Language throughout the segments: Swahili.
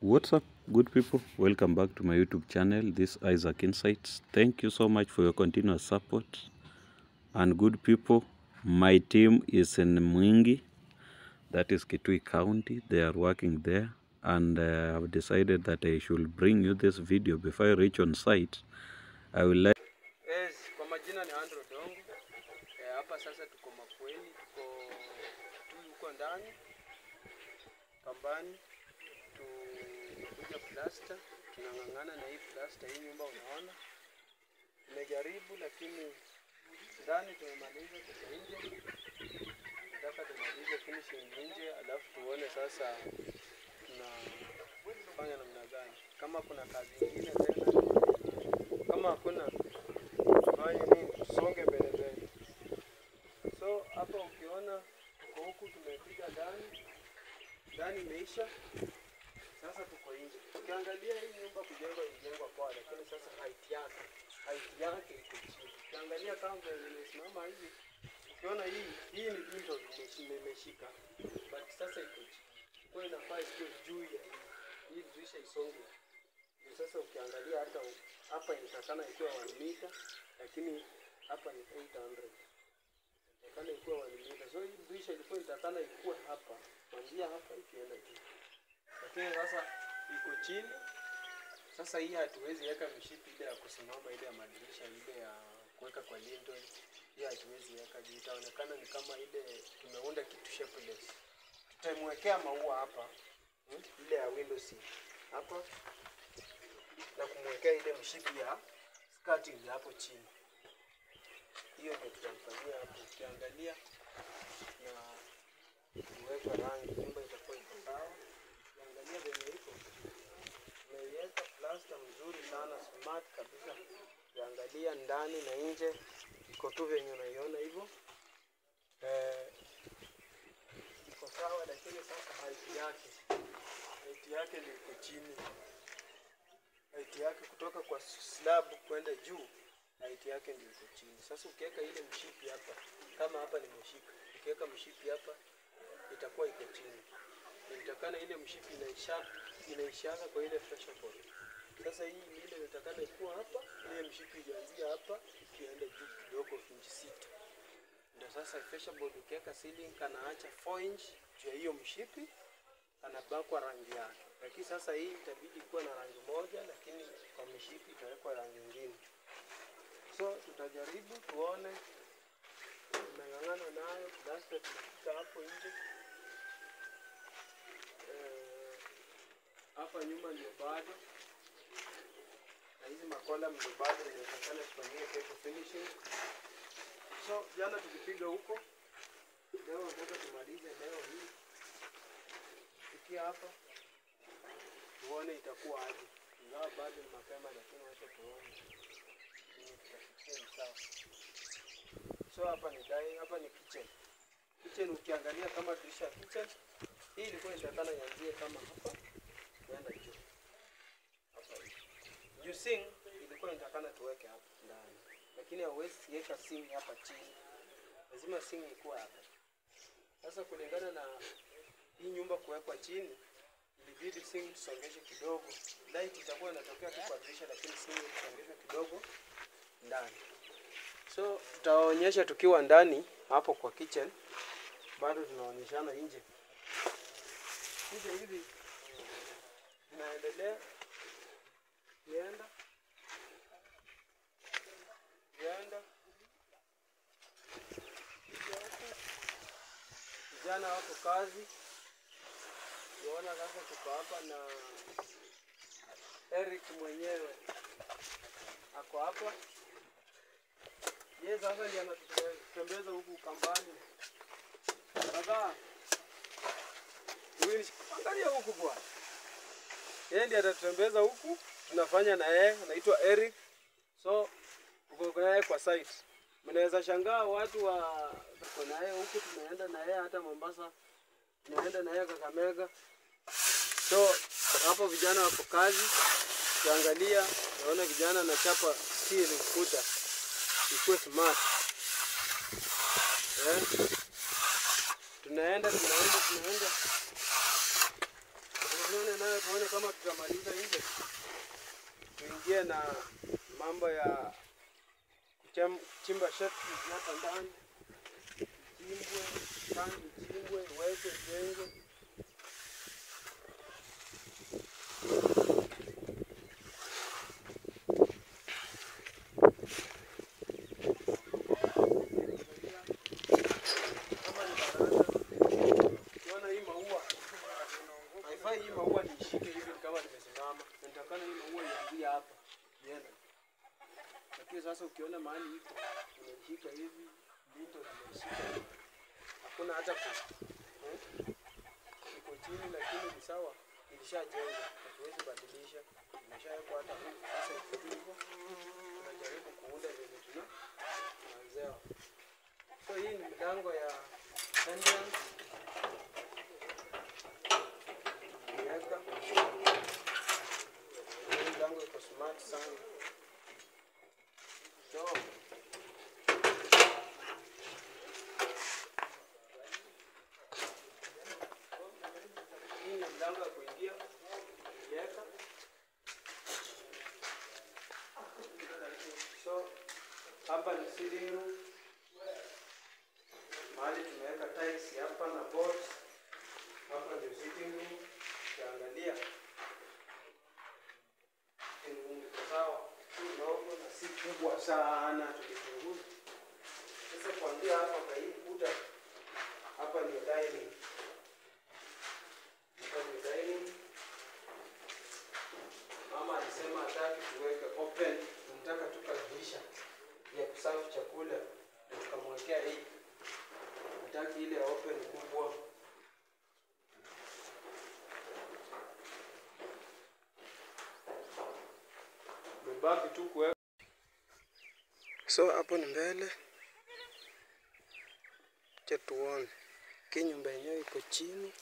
What's up, good people? Welcome back to my YouTube channel. This is Isaac Insights. Thank you so much for your continuous support. And good people, my team is in Mwingi, that is Kitui County. They are working there, and I've decided that I should bring you this video before I reach on site. I will let Yes, kwa majina ni Andrew Dongo. Hapa sasa tuko Makueni, tuko huko ndani kambani, tukuja plaster, tunang'ang'ana na hii plaster. Hii nyumba unaona nimejaribu, lakini ndani tumemaliza, tuko nje. Nataka tumalize finishing nje, alafu tuone sasa tunafanya namna gani. Kama kuna kazi nyingine tena, kama hakuna tufanye nini, tusonge mbele mbele. So hapa ukiona tuko huku tumepiga ndani imeisha. Sasa tuko nje. Ukiangalia hii nyumba kujengwa kwa, lakini sasa height yake iko chini. Ukiangalia kama imesimama hivi, ukiona hii ni window imeshika. But sasa iko chini. Kwa inafaa isiwe juu ya hii dirisha isonge. Sasa ukiangalia hata hapa inatakana ikiwa 1 meter, lakini hapa ni 800. Inatakana ikuwe 1 meter. So hii dirisha ilikuwa inatakana ikuwe hapa, kuanzia hapa ikienda juu. Lakini sasa iko chini. Sasa hii hatuwezi weka mishipi ile ya kusimama, ile ya madirisha, ile ya kuweka kwa lintel. Hii hatuwezi weka juu, itaonekana ni kama ile tumeunda kitu shapeless. Tutamwekea maua hapa, ile ya window sill hapa, na kumwekea ile mshipi ya skirting hapo chini. Hiyo ndio tutamfanyia hapo. Ukiangalia na kuweka rangi, nyumba itakuwa iko sawa. Ukiangalia venye iko, tumeiweka plaster mzuri sana, smart kabisa. Ukiangalia ndani na nje iko tu venye unaiona hivyo. Iko sawa, lakini sasa height yake ni iko chini. Height yake kutoka kwa slab kwenda juu, height yake ndio iko chini. Sasa ukiweka ile mshipi hapa, kama hapa nimeshika, ukiweka mshipi hapa itakuwa iko chini. Inatakana ile mshipi inaishaka kwa ile pressure board. Sasa hii ile inatakana ikuwa hapa, ile mshipi ianzie hapa ikienda juu kidogo inchi 6. Ndio sasa pressure board ukiweka ceiling kanaacha 4 inch juu ya hiyo mshipi, anabakwa rangi yake. Lakini sasa hii itabidi kuwa na rangi moja, lakini kwa mshipi itawekwa rangi nyingine. So tutajaribu tuone, tunang'ang'ana nayo. Plaster tunafika hapo nje. Hapa nyuma ndio bado, na hizi makola ndio bado inatakana tufanyie kesho finishing. So jana tukipiga huko, leo nataka tumalize leo hii. Tukia hapa tuone itakuwa aje. Ingawa bado ni mapema, lakini wacha tuone tutafikia sawa. So hapa ni dining, hapa ni kitchen. Kitchen ukiangalia kama dirisha kitchen, hii ilikuwa inatakana ianzie kama hapa kwenda juu. Hapa hivi. Juu sink ilikuwa inatakana tuweke hapa ndani. Lakini hauwezi kuweka sink hapa chini. Lazima sink ikuwe hapa. Sasa kulingana na hii nyumba kuwekwa chini, ilibidi sink tusongeshe kidogo. Light itakuwa inatokea tu kwa dirisha, lakini sink tusongeshe kidogo ndani. So tutaonyesha tukiwa ndani hapo kwa kitchen. Bado tunaonyeshana nje. Nje hivi tunaendelea nienda vijana wako kazi. Unaona sasa tuko hapa na Eric mwenyewe ako hapa. Yeye sasa ndiye anatutembeza huku kambani. Baba, wewe angalia huku bwana. Yeye ndiye atatutembeza huku, tunafanya na yeye, anaitwa Eric. So uko naye kwa site. Mnaweza shangaa watu tuko naye huku, tunaenda na yeye hata Mombasa, tunaenda na yeye Kakamega. So hapo vijana wako kazi. Ukiangalia unaona vijana anachapa steel ukuta. Iko smart. Tunaenda. tufanane nayo tuone kama tutamaliza nje. Tuingie na mambo ya chimba shati hapa ndani. Chimbwe, tangi chimbwe, weke jengo. Hii maua nishike hivi kama nimesimama. Nitakana hii maua ianzie hapa. Yenda. Lakini sasa ukiona mahali iko, unashika hivi, mito unashika. Hakuna hata iko chini lakini ni sawa. Ilishajenga. Hatuwezi badilisha. Imeshawekwa hata huko. Sasa iko hivyo. Tunajaribu kuunda vile tunaanzea. So hii ni milango ya entrance. Milango iko smart sana. So hii ni milango ya kuingia. Yeka. So hapa ni sitting room. Mahali tumeweka tiles hapa na boards. Hapa ndio sitting room. Ukiangalia sawa, si ndogo na si kubwa sana tukichunguza. Sasa kuanzia hapa kwa hii kuta, hapa ni dining. Hapa ni dining. Mama alisema hataki tuweke open, tunataka tukadirisha ya kusafi chakula. Tukamwekea hii. Hataki ile open kubwa. Baki tu kuweka. So hapo ni mbele. Acha tuone. Nyumba yenyewe iko chini.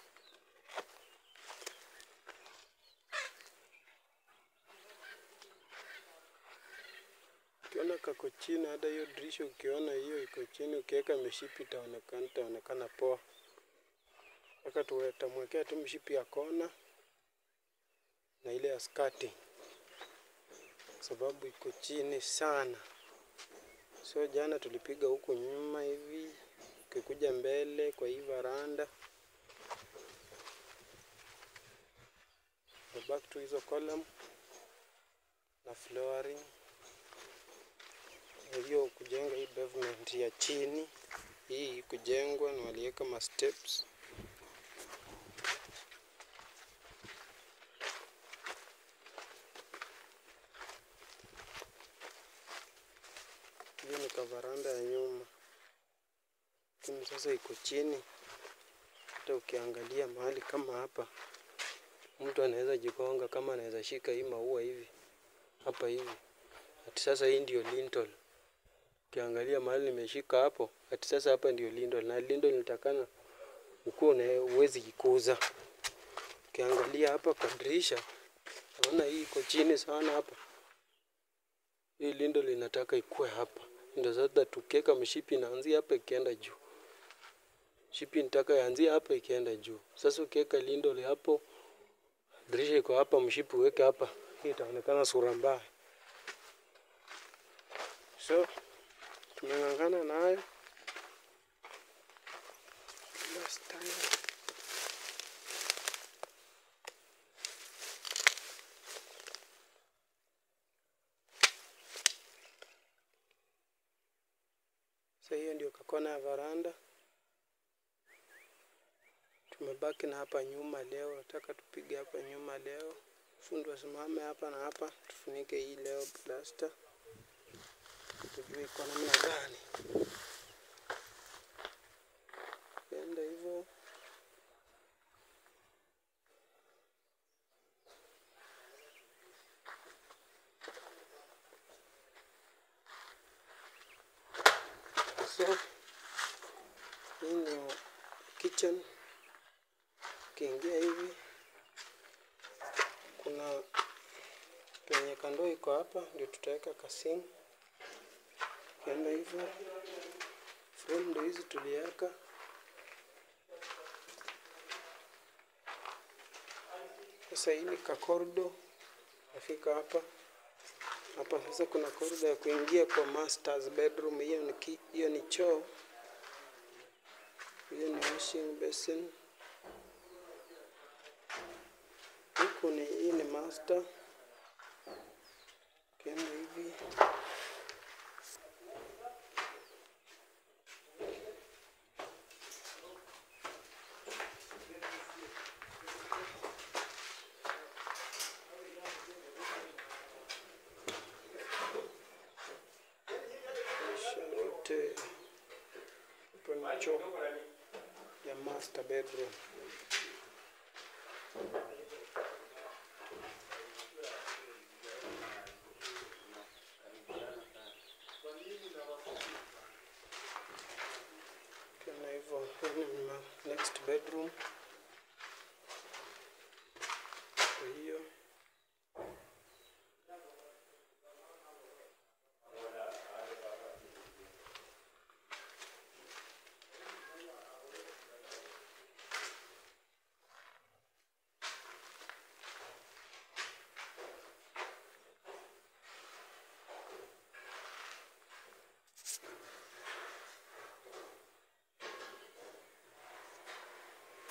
Ukiona kako chini, hata hiyo dirisha ukiona hiyo iko chini, ukiweka mishipi itaonekana poa. Sasa tutamwekea tu mishipi ya kona na ile ya skati. Sababu iko chini sana. So jana tulipiga huku nyuma hivi, ukikuja mbele kwa hii varanda. Back to hizo column na flooring. Hiyo kujenga hii pavement ya chini. Hii kujengwa na waliweka ma steps. Hiyo ni kavaranda ya nyuma. Lakini sasa iko chini. Hata ukiangalia mahali kama hapa, mtu anaweza jigonga kama anaweza shika hii maua hivi. Hapa hivi. Ati sasa hii ndio lintel. Ukiangalia mahali nimeshika hapo, ati sasa hapa ndio lintel. Na lintel nitakana uko na uwezi jikuza. Ukiangalia hapa kwa dirisha, unaona hii iko chini sana hapa. Hii lintel inataka ikue hapa. Ndio sasa tukiweka mshipi inaanzia hapa ikienda juu. Mshipi nitaka ianzie hapa ikienda juu. Sasa ukiweka lintel hapo, dirisha iko hapa, mshipi uweke hapa, hii itaonekana sura mbaya. So tumeng'ang'ana nayo. Last time. Sasa hiyo ndio kakona ya varanda. Tumebaki na hapa nyuma leo. Nataka tupige hapa nyuma leo. Fundi wasimame hapa na hapa. Tufunike hii leo plaster. Tujue iko namna gani. Enda hivyo. So hii ni kitchen. Ukiingia hivi kuna penye kando iko hapa, ndio tutaweka kasini. Ukienda hivyo frame ndio hizi tuliweka. Sasa hii ni kakorido, nafika hapa. Hapa sasa kuna korido ya kuingia kwa master's bedroom. Hiyo ni choo. Hiyo ni washing basin. Hii ni master. Kenda hivi. Hapa ni choo ya master bedroom. Kama hivyo, next bedroom. Hiyo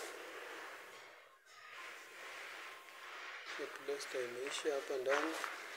plasta imeisha hapa ndani.